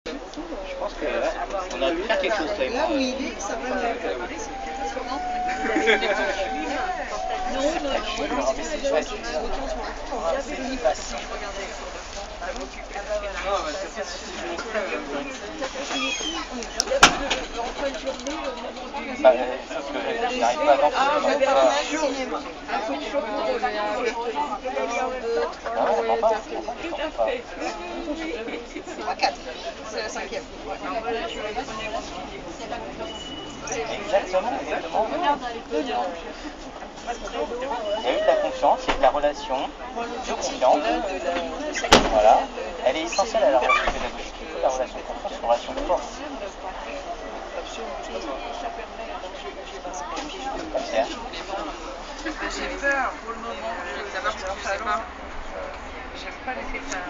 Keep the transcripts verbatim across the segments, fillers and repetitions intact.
Je pense que ouais, on aurait pu faire quelque chose, toi et moi. Là où il est, ça va. Non, non, non, bah, sauf que je n'arrive pas à danser. Ah, j'avais un cinéma. Ah ouais, non, pas. trois quatre. C'est la cinquième. Exactement, exactement. Il y a eu de la confiance, il y a eu de la relation, de confiance. Voilà. Elle est essentielle à la relation pédagogique. Il faut la relation de confiance, une relation forte. Comme ça. J'ai peur pour le moment. Ça marche, je sais pas. J'aime pas les dessins.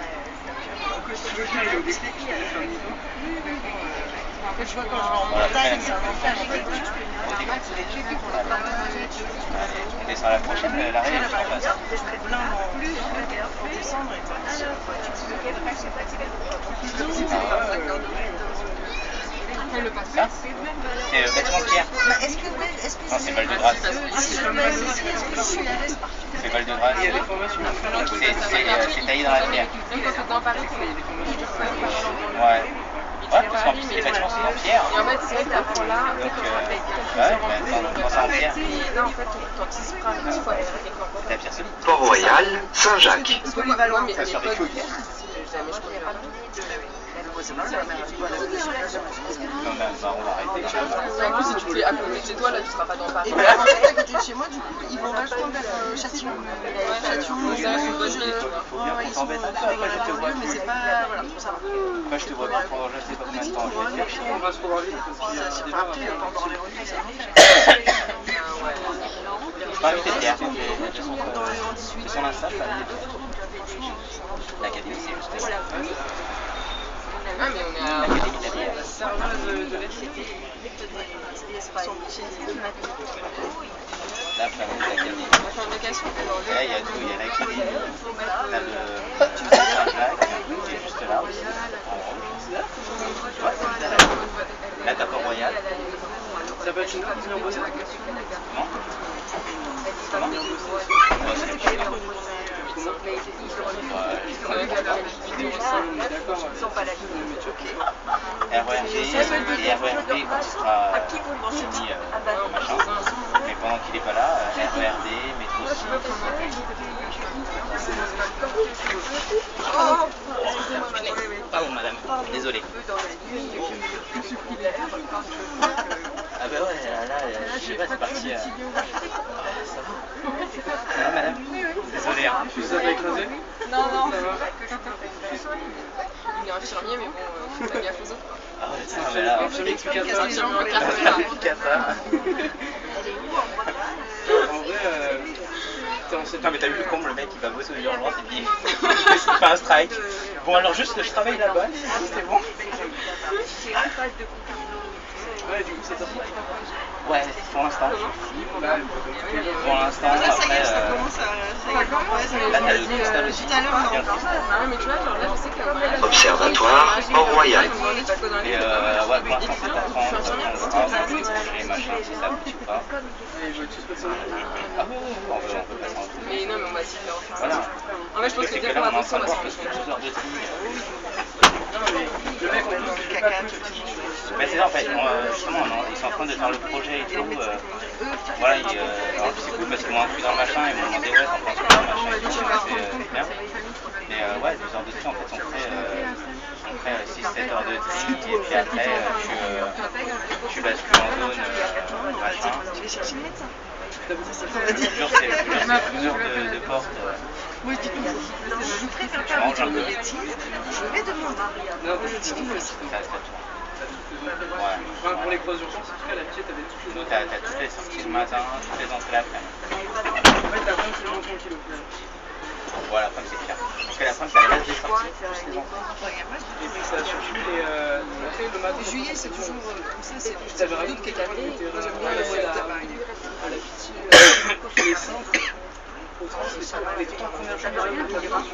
En fait, je vois quand je vais en montagne, c'est un enfer. Et sur la prochaine, l'arrêt est sur place. Plein en plus pour descendre et Ça, c'est le bâtiment de pierre. Est-ce que Non, c'est Val de Grâce. est-ce que je suis à l'aise partout? C'est Val de Grâce. C'est taillé dans la pierre. Même quand c'était en Paris, il y a des formations. Ouais. Ouais, parce qu'en plus, les bâtiments sont en pierre. Et en fait, c'est vrai que t'apprends là, Donc, euh, euh, avec ouais, quand c'est en pierre, et là, en fait, quand tu se prends, il faut aller avec les corps. c'est la pierre solide. Port-Royal, Saint-Jacques. Parce que moi, moi, mes Ça survécu potes, aux guerres. jamais je connais pas. Non, mais bah, on va arrêter. Et en plus, si tu fais à côté de chez toi, là, tu seras pas dans Paris. Et bien, en fait, à côté de chez moi, du coup, ils vont vachement vers euh, Châtillon. Châtillon, Ça, c'est une bonne Bruges, idée, tu vois. Il faut bien qu'on ils sont t'embête un peu, dans après je te vois mais plus. c'est pas. Voilà, ça va. Moi je te vois bien pendant je sais pas combien de temps, je vais te faire chier. On va se revoir vite parce qu'il y a Ça, des c'est après, pendant les revues, c'est un enfer. Je peux inviter Pierre, c'est son c'est son Insta, je peux inviter Pierre. L'académie c'est juste là. Ah, mais on est à L'académie de la bière. serveuse de lait. Là, après, on est à l'académie. On va faire une location. Là, il y a tout, il y a l'académie. Là, le Saint-Jacques, qui est juste là, en rouge. Ouais, c'est là. Là, t'as Port-Royal. Ça peut être une petite embauche. Comment Comment Ouais, c'est le chien. R E R B et R E R B quand il sera fini machin, mais pendant qu'il n'est pas là, R E R D, métro six. Pardon madame, désolé. Ah bah ouais, là, là je sais pas, c'est parti. Euh... Ah, ça va. Ça va madame? Désolé hein. Tu sais avec Rosé? Non, non. Ça va. Il est infirmier, mais bon, euh, fais gaffe aux autres. Ah ouais, ça mais là, Infirmier qui casse C'est un ça. infirmier ça carré. fait qu'à ça. En vrai, euh, t'es en Non mais t'as vu le comble, le mec il va bosser aux urgences et puis il fait un strike. Bon alors juste je travaille là-bas, c'est bon. Ouais, du coup, c'est top. Ouais, pour l'instant. Pour l'instant, Là, ça y après... est, ça euh, commence à. Ça commence, Là t'as le cristal aussi. Tout à l'heure, non. Ah, mais tu vois, genre là, je sais que... Observatoire Port-Royal. Et euh, ouais, pour l'instant c'est pas trente, et machin, si ça aboutit ou pas. Et je veux tous passer en Ah oui, oui, oui, on peut, on peut passer en dessous. Mais non, mais on va essayer de le refaire. Voilà. En fait, je pense Le que fait dès que qu'on là on est en avance, train on de va voir se que c'est deux heures de tri. Non, mais le mec, en plus, il fait pas Mais c'est ça en fait, on, euh, justement, on, ils sont en train de faire le projet et tout. Euh, voilà, ils, euh, alors c'est cool parce qu'ils m'ont inclus dans le machin, ils m'ont demandé ouais, t'en penses quoi, machin et tout, c'est bien. Mais euh, ouais, deux heures de tri en fait, on fait, euh, on fait six sept heures de tri et puis après euh, tu, euh, tu bascules en zone euh, machin. Tu vas chercher le médecin. Je te jure, c'est plusieurs de, de portes. Euh, Moi, je dis que je préfère tu pas manges un retourner peu. les tirs. Je vais demander. Non, mais c'est tout aussi. Ça reste là-dessus. Ouais. Enfin, pour les grosses urgences, en tout cas, la pied, t'avais toutes les autres. T'as t'as toutes les sorties le matin, toutes les entrées l'après-midi. En fait, la femme, c'est vraiment tranquille au final. Voilà, la femme c'est clair. Parce que la femme, ça reste des sorties, plus les entrées. Et puis, ça a surtout les euh, entrées le matin. Juillet, c'est toujours euh, comme ça. C'est Tu t'avais raconté qui est qu'avant, calé. on était Moi, j'aime à bien la la voie à à Paris. la pitié, les centres. au trans, les trois les trois premières journées de la voiture.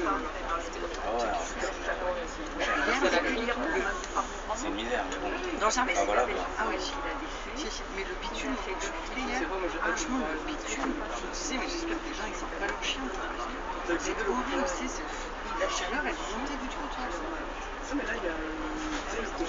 C'est une misère, mais bon. Non, jamais. Ah, voilà, Ah oui, mais le bitume, il fait franchement, le bitume, je sais, mais j'espère que les gens ils sentent pas leur chien. C'est horrible, tu sais, la chaleur elle est montée du trottoir. Ah, mais là il y a tu sais, le projet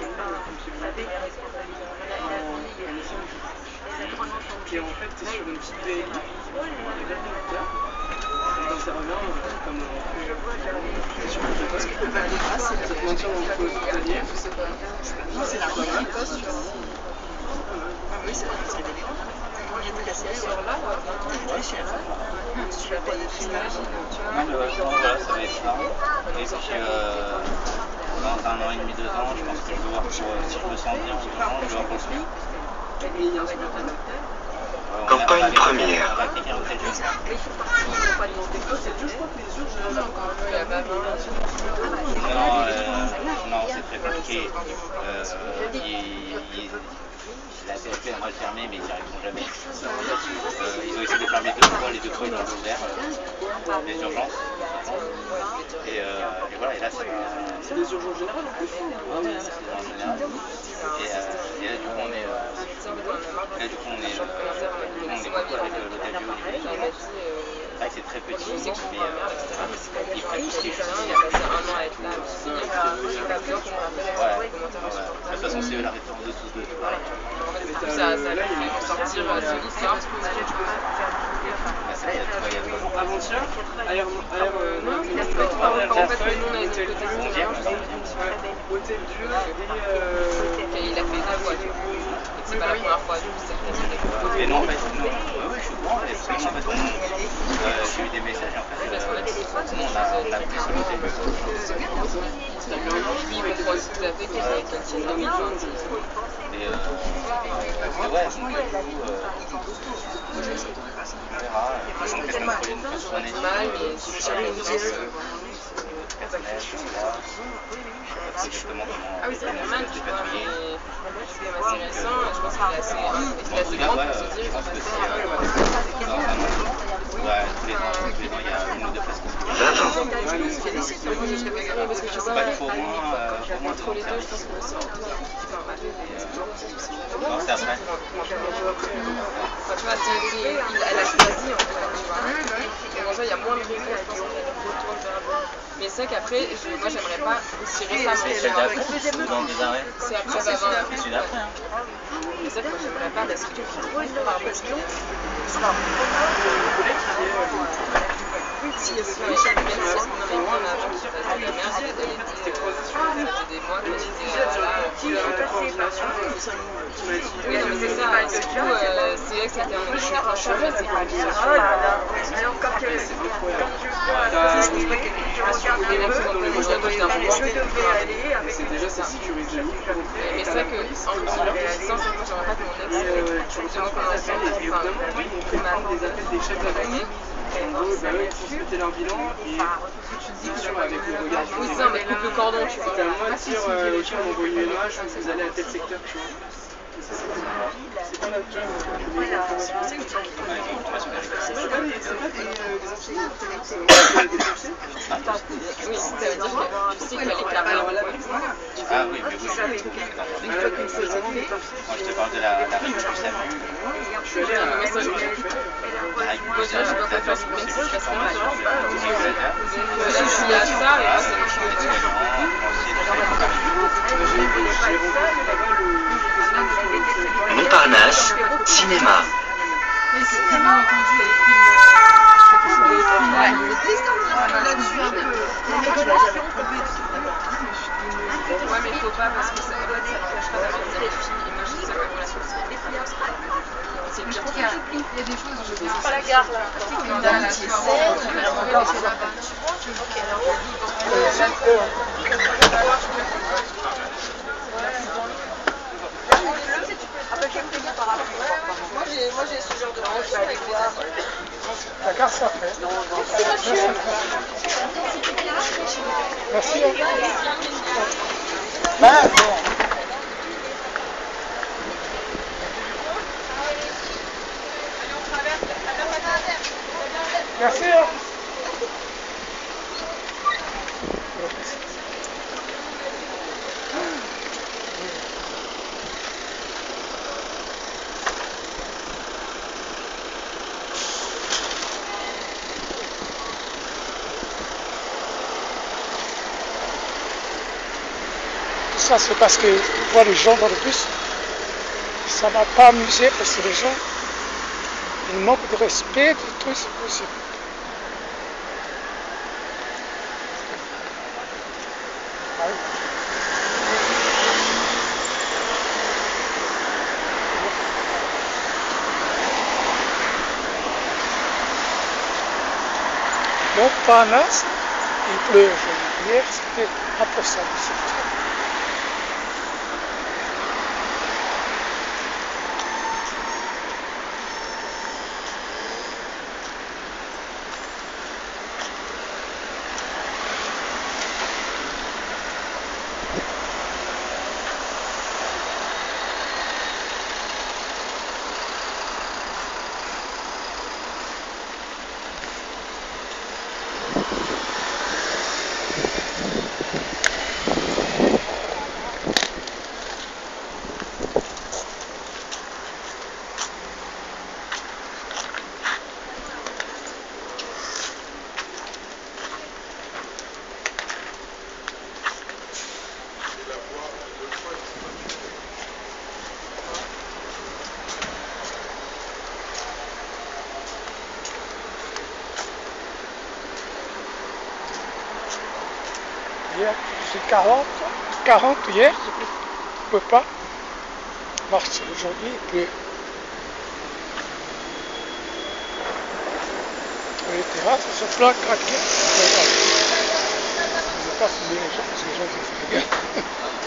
qui est en fait t'es sur une petite V L I, il y a l'interrupteur, et t'interviens comme sur le poste qui peut aller grâce, ça te maintient dans le pause hospitalier. Non, c'est la première poste, tu vois. Ah oui, c'est c'est délirant. Il y a de la série sur là, très cher. Tu vas payer plus d'argent. Non, mais ouais, non, voilà, ça va être ça. Et puis, euh, dans un an et demi, deux ans, je pense que je vais voir pour, euh, si je me sens bien en ce moment, je vais voir pour le suivre. Campagne première. Non, euh, non, c'est très compliqué. Euh, il, il, la C F P aimerait le fermer, mais ils n'y arriveront jamais. Euh, ils ont essayé de fermer deux fois, les deux fois ils l'ont ouvert, euh, les urgences. Et, euh, et voilà, et là ça va. C'est des urgences générales en plus. Ouais, ouais, c'est des urgences générales. Et, euh, et là du coup on est. Euh, là du coup on est. Euh, on est beaucoup avec euh, l'hôtel du Haut-Niveau. C'est vrai que c'est très petit, mais euh, ils prennent tous les choses. Il a passé un an à être là, aussi. Ouais, ouais. De toute façon, c'est eux la référence de tous deux. Ça, ça lui fait sortir de l'histoire. Avant-hier, air, air, euh, non, En fait, nous, on a été côté Hôtel Dieu et euh... il a fait deux fois. C'est pas la première fois, du coup, c'est peut-être Mais non, en fait, non. Oui, oui, je suis au courant. Et parce que en fait, on, euh, j'ai eu des messages, en fait, euh, nous, on a, on a pris ce côté de... Oui, mais je crois tout à fait qu'il y a deux mille vingt. Et, euh, et ouais, donc, du coup, euh, on verra. De toute façon, la semaine prochaine, on passe une année. Mal, mais si je cherche une chose. C'est exactement comment... Ah oui, c'est pas mal, tu vois, mais c'est quand même assez récent. Je pense qu'il est assez, il est assez grand pour se dire. Je pense que c'est... Euh, dans un an. Ouais, tous les ans, tous les ans, il y a une ou deux places qui se vingt ans. Bah, il faut au moins, euh, au moins deux ans de service. Non, c'est après. Enfin, tu vois, c'est, c'est, il, elle a choisi en fait, tu vois. Donc en soi, il y a moins de raisons, je pense, qu'elle retourne vers lui. Mais c'est vrai qu'après, je, moi, j'aimerais pas aussi récemment. C'est d'après ou dans des arrêts? C'est après vingt ans. C'est d'après, hein. Mais c'est vrai que moi, j'aimerais pas rester par question. Si, si, oui, chaque même si on avait moins avant qu'il fasse de la merde, elle était, ça faisait des mois qu'elle était là, qui l'a coordination. Oui, non, mais c'est ça, du coup, euh, c'est vrai que c'était un échange changé, c'est pas du tout. Alors quand tu C'est incroyable. Les mecs qui ont le projet de d'un pouvoir, c'est déjà ça sécurisé. mais c'est vrai que, en leur puissance, moi, j'aimerais pas que mon ex, je me commence à Évidemment, oui, ils préparent des appels des chefs d'année. En gros, bah, eux, ils transmettaient leur bilan et bien sûr, avec le regard du oui, ça, mais coupe le cordon, tu vois. c'était à moi de dire, euh, ok, on envoie une image, vous allez à tel secteur, tu vois. Et ça, c'est pas notre job. Mais l'information, c'est que c'est pas des enseignants, c'est des pompiers. Oui, ça veut dire que tu sais qu'il fallait clairement. Ah oui, mais oui, c'est un truc Moi, je te parle de la, la région du SAMU. Je suis allé à Moi, ça, je Avec Moi, je sais pas quoi faire, même si je passe pas mal. tous les gladiateurs. Là, je suis à ça, et moi, c'est le Les soignants, aussi les Montparnasse, cinéma. Mais c'est tellement entendu les films. Ouais, là-dessus un peu. Ouais, mais il faut pas parce que ça n'empêche pas d'avoir des filles. Et moi, je sais pas comment la chose c'est le pire truc. Il y a des choses où je viens. Pas la gare là. Une amitié saine, alors c'est là-bas. Moi, j'ai, moi, j'ai ce genre de branche avec les amis. La carte, ça fait. Merci, monsieur. Merci. Ah, bon. Merci. Ça c'est parce que je vois les gens dans le bus, ça m'a pas amusé parce que les gens, ils manquent de respect, de tout c'est possible. Ah oui. Montparnasse, il pleut. Hier c'était impossible. Hier, c'est quarante, quarante hier, je ne peux pas marcher. Aujourd'hui, il pleut. Les terrasses sont plein craquées. Je ne vais pas filmer les gens parce que les gens se régalent.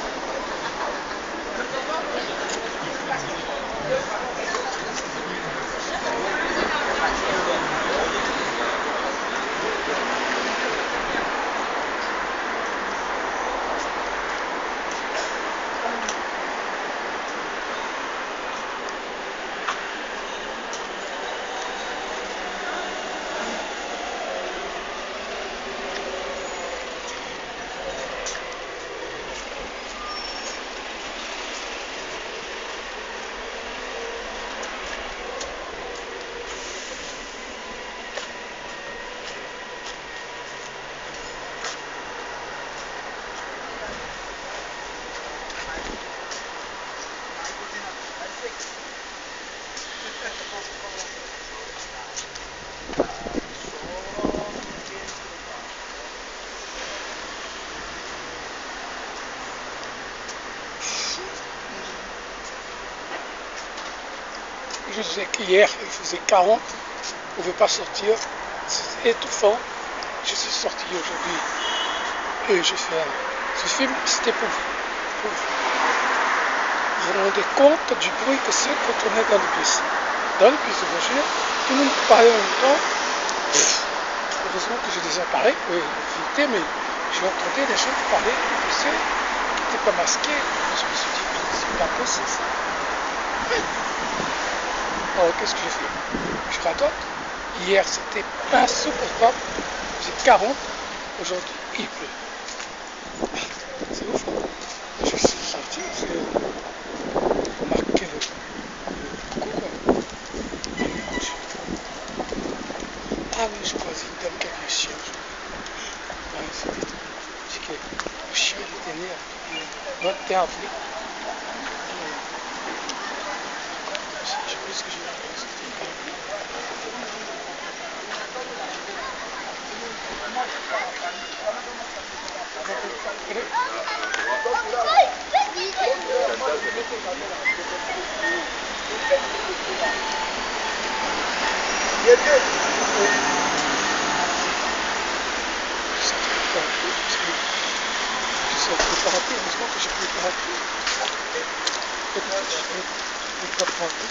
Je sais qu'hier il faisait quarante, on ne pouvait pas sortir, c'était étouffant. Je suis sorti aujourd'hui et j'ai fait un... Ce film, c'était pour vous. Pour vous. Vous vous rendez compte du bruit que c'est quand on est dans le bus. Dans le bus de voiture, tout le monde parlait en même temps. Heureusement que j'ai des appareils pour éviter, mais j'entendais des gens qui parlaient, qui n'étaient pas masqués. Je me suis dit, c'est pas possible ça. Alors qu'est-ce que j'ai fait? Je radote. Hier c'était insupportable. J'ai quarante. Aujourd'hui il pleut. C'est ouf. Je suis sorti, j'ai marqué le, le coup quoi. Ah oui, je croisais une dame qui avait un chien. Ouais, c'était. Le chien il était né à vingt et un avril. Je sais plus ce que j'ai fait. Je sais pas rater, heureusement que j'ai pu le rater. Peut-être que je ne peux pas rater.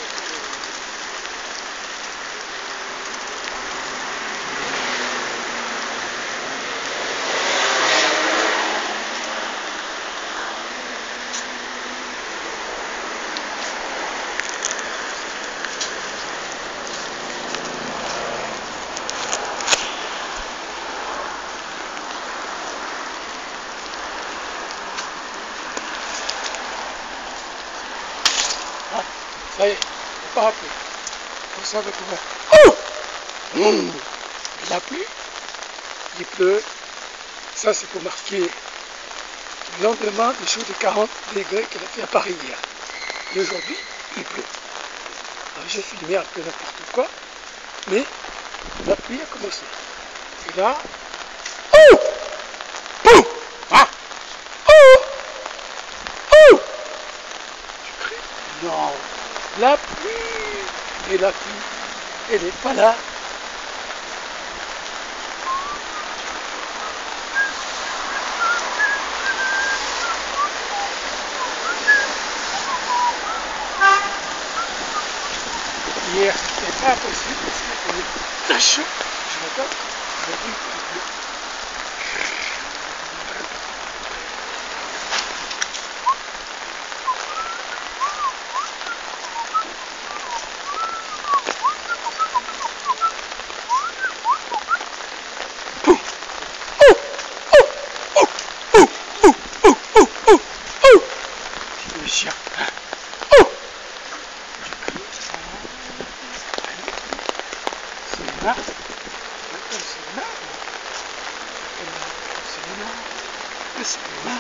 Ça y est, pas rappelé. Vous savez comment. Oh mmh. Il a plu, il pleut. Ça c'est pour marquer Le lendemain, du jour de quarante degrés qu'il a fait à Paris hier. Et aujourd'hui, il pleut. Alors j'ai filmé un peu n'importe quoi, mais la pluie a commencé. Et là, oh, oh, ah, oh, oh, tu cries? Non, la pluie, et la pluie, elle n'est pas là. Hier, c'était pas possible parce qu'il faisait très chaud. Je m'attends, aujourd'hui, il pleut. Le chien. Oh! C'est là. C'est là. C'est là. C'est là.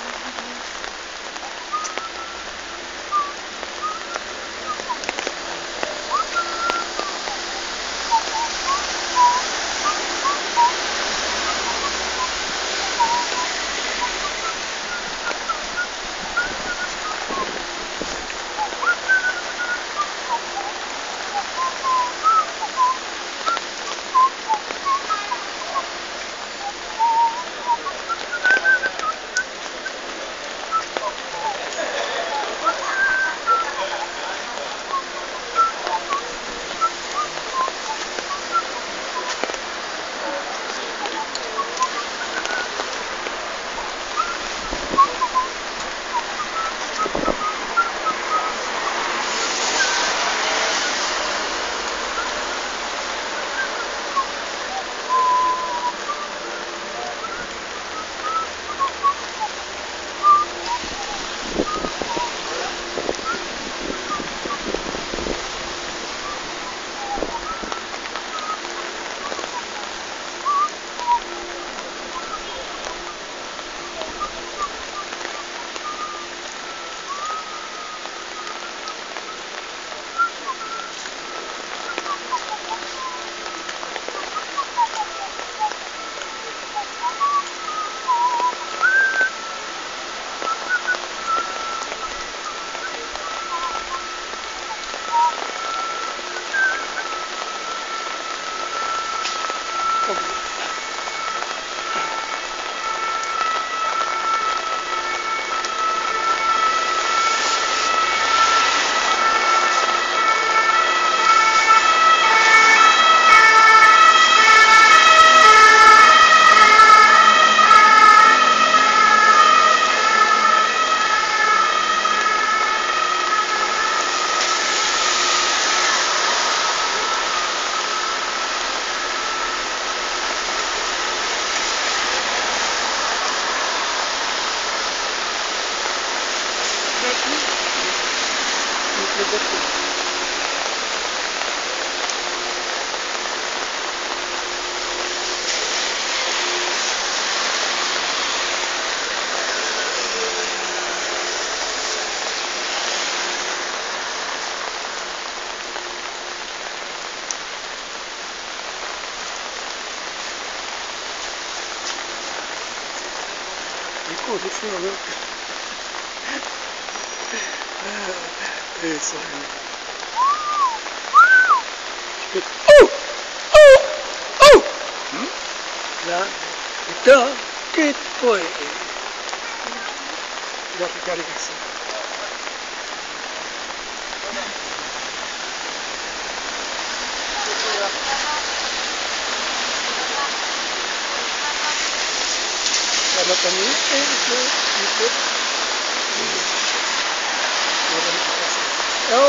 Oh, j'ai fait un look. It's like... Oh! Oh! Oh! Hmm? Là, putain, good boy. Il a regardé comme ça. La maternité, il pleut, il pleut. Oh!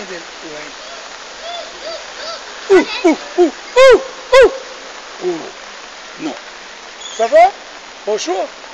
del Ouh, ouh, ouh, ouh, ouh. Ouh. Non. Ça va? Bonjour.